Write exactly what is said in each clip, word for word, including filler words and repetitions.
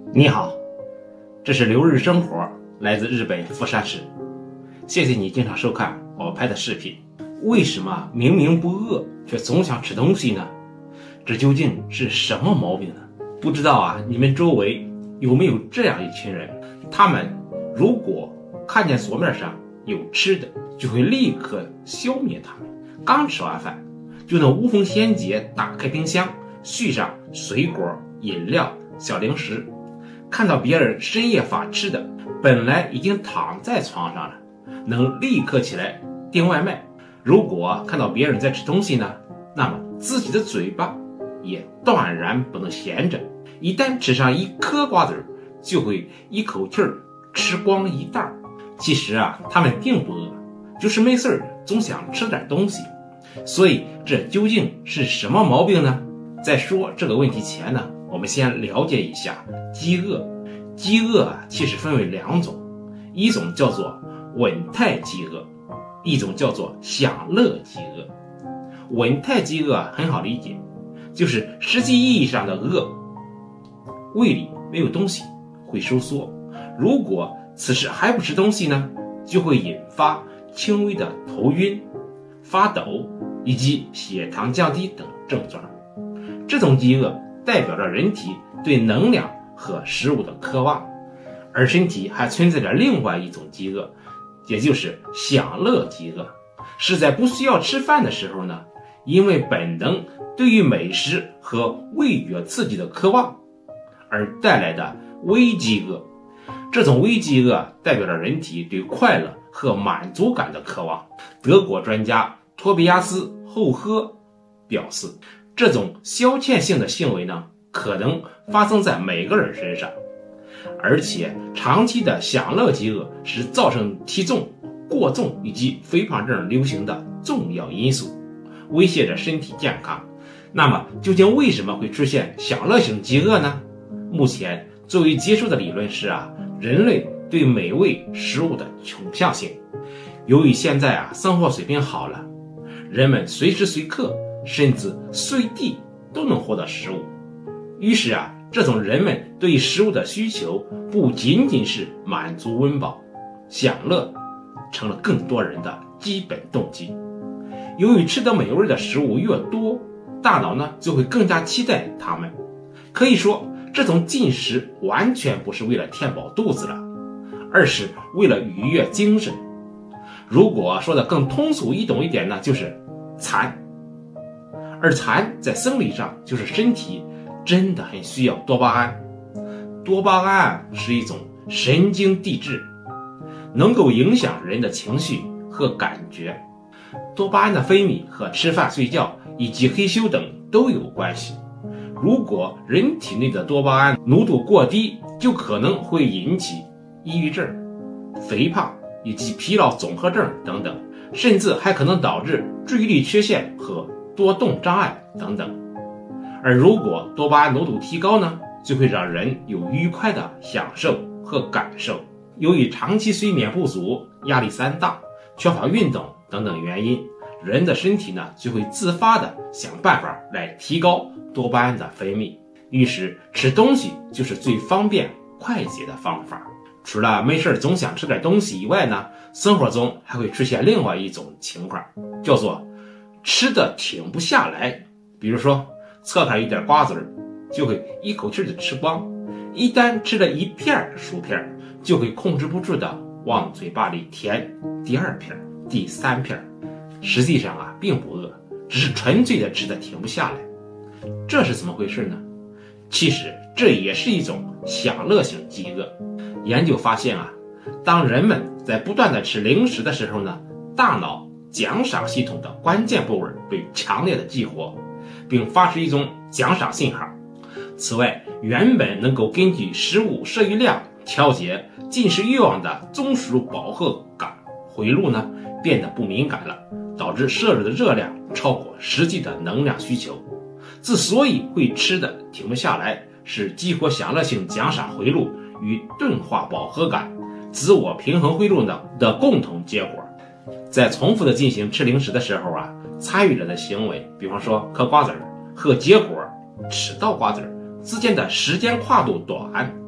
你好，这是流日生活，来自日本富山市。谢谢你经常收看我拍的视频。为什么明明不饿却总想吃东西呢？这究竟是什么毛病呢？不知道啊，你们周围有没有这样一群人？他们如果看见桌面上有吃的，就会立刻消灭它们。刚吃完饭，就能无缝衔接打开冰箱，续上水果、饮料、小零食。看到别人深夜发吃的，本来已经躺在床上了，能立刻起来订外卖。如果看到别人在吃东西呢，那么自己的嘴巴也断然不能闲着，一旦吃上一颗瓜子，就会一口气儿吃光一袋。其实啊，他们并不饿，就是没事儿总想吃点东西。所以这究竟是什么毛病呢？在说这个问题前呢，我们先了解一下饥饿。饥饿啊，其实分为两种，一种叫做稳态饥饿，一种叫做享乐饥饿。稳态饥饿啊，很好理解，就是实际意义上的饿，胃里没有东西会收缩，如果此时还不吃东西呢，就会引发轻微的头晕、发抖以及血糖降低等症状。这种饥饿代表着人体对能量和食物的渴望，而身体还存在着另外一种饥饿，也就是享乐饥饿，是在不需要吃饭的时候呢，因为本能对于美食和味觉刺激的渴望而带来的微饥饿。这种微饥饿代表着人体对快乐和满足感的渴望。德国专家托比亚斯·后呵表示，这种消遣性的行为呢，可能发生在每个人身上，而且长期的享乐饥饿是造成体重过重以及肥胖症流行的重要因素，威胁着身体健康。那么究竟为什么会出现享乐性饥饿呢？目前最为接受的理论是啊，人类对美味食物的倾向性。由于现在啊生活水平好了，人们随时随刻甚至随地都能获得食物，于是啊，这种人们对食物的需求不仅仅是满足温饱，享乐成了更多人的基本动机。由于吃得美味的食物越多，大脑呢就会更加期待它们。可以说，这种进食完全不是为了填饱肚子了，而是为了愉悦精神。如果说的更通俗易懂一点呢，就是馋。而馋在生理上就是身体真的很需要多巴胺。多巴胺是一种神经递质，能够影响人的情绪和感觉。多巴胺的分泌和吃饭、睡觉以及黑咻等都有关系。如果人体内的多巴胺浓度过低，就可能会引起抑郁症、肥胖以及疲劳综合症等等，甚至还可能导致注意力缺陷和多动障碍等等。而如果多巴胺浓度提高呢，就会让人有愉快的享受和感受。由于长期睡眠不足、压力山大、缺乏运动等等原因，人的身体呢就会自发的想办法来提高多巴胺的分泌，于是吃东西就是最方便快捷的方法。除了没事总想吃点东西以外呢，生活中还会出现另外一种情况，叫做吃的停不下来。比如说侧开一点瓜子就会一口气的吃光，一旦吃了一片薯片，就会控制不住的往嘴巴里填第二片、第三片。实际上啊，并不饿，只是纯粹的吃的停不下来。这是怎么回事呢？其实这也是一种享乐性饥饿。研究发现啊，当人们在不断的吃零食的时候呢，大脑奖赏系统的关键部位被强烈的激活，并发出一种奖赏信号。此外，原本能够根据食物摄入量调节进食欲望的中枢饱和感回路呢，变得不敏感了，导致摄入的热量超过实际的能量需求。之所以会吃的停不下来，是激活享乐性奖赏回路与钝化饱和感、自我平衡回路的的共同结果。在重复的进行吃零食的时候啊，参与者的行为，比方说嗑瓜子儿和结果吃到瓜子儿之间的时间跨度短，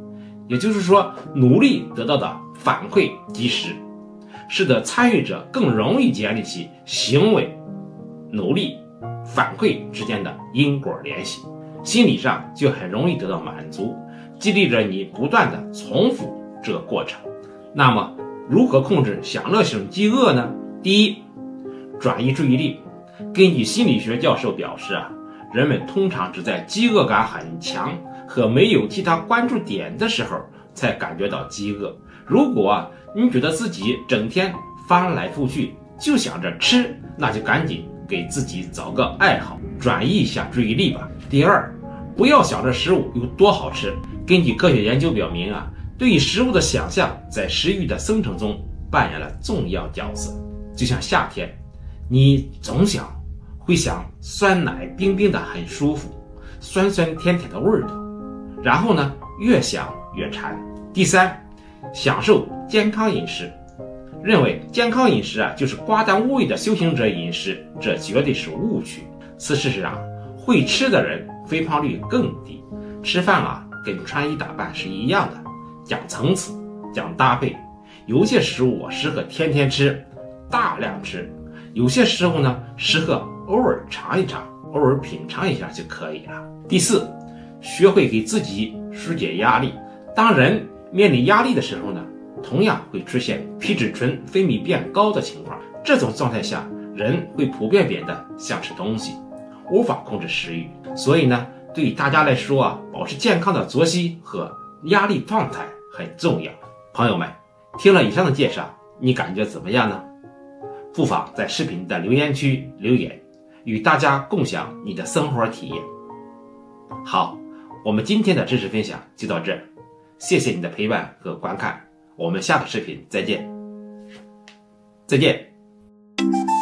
也就是说努力得到的反馈及时，使得参与者更容易建立起行为、努力、反馈之间的因果联系，心理上就很容易得到满足，激励着你不断的重复这个过程。那么如何控制享乐性饥饿呢？第一，转移注意力。根据心理学教授表示啊，人们通常只在饥饿感很强和没有其他关注点的时候才感觉到饥饿。如果啊你觉得自己整天翻来覆去就想着吃，那就赶紧给自己找个爱好，转移一下注意力吧。第二，不要想着食物有多好吃。根据科学研究表明啊，对于食物的想象在食欲的生成中扮演了重要角色。就像夏天，你总想会想酸奶冰冰的很舒服，酸酸甜甜的味道，然后呢越想越馋。第三，享受健康饮食。认为健康饮食啊就是寡淡无味的修行者饮食，这绝对是误区。事实上，会吃的人肥胖率更低。吃饭啊跟穿衣打扮是一样的，讲层次，讲搭配。有些食物啊适合天天吃，大量吃；有些食物呢适合偶尔尝一尝，偶尔品尝一下就可以了。第四，学会给自己疏解压力。当人面临压力的时候呢，同样会出现皮质醇分泌变高的情况。这种状态下，人会普遍变得想吃东西，无法控制食欲。所以呢，对于大家来说啊，保持健康的作息和压力状态很重要。朋友们，听了以上的介绍，你感觉怎么样呢？不妨在视频的留言区留言，与大家共享你的生活体验。好，我们今天的知识分享就到这儿，谢谢你的陪伴和观看，我们下个视频再见。再见。